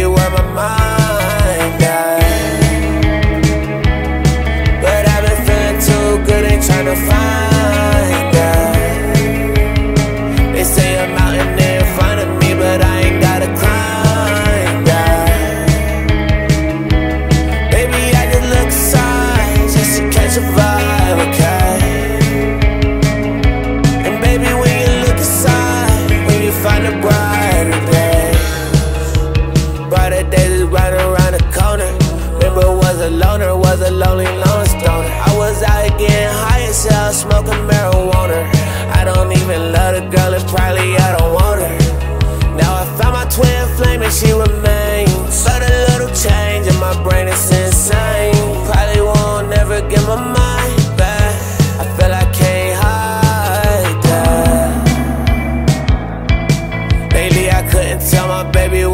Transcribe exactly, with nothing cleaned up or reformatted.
baby, where my mind at? But I've been feeling too good, ain't tryna find that. They say a mountain in front of me, but I ain't gotta climb that. Baby, I just look aside just to catch a vibe, okay? And baby, when you look aside, when you find a brighter day, brighter days is right around the corner. Remember, was a loner, was a lonely, lonely stoner. I was out here getting high as hell, smoking marijuana. I don't even love the girl, and probably I don't want her. Now I found my twin flame and she remains, but a little change in my brain is insane. Probably won't never get my mind back. I feel I can't hide that. Lately I couldn't tell my baby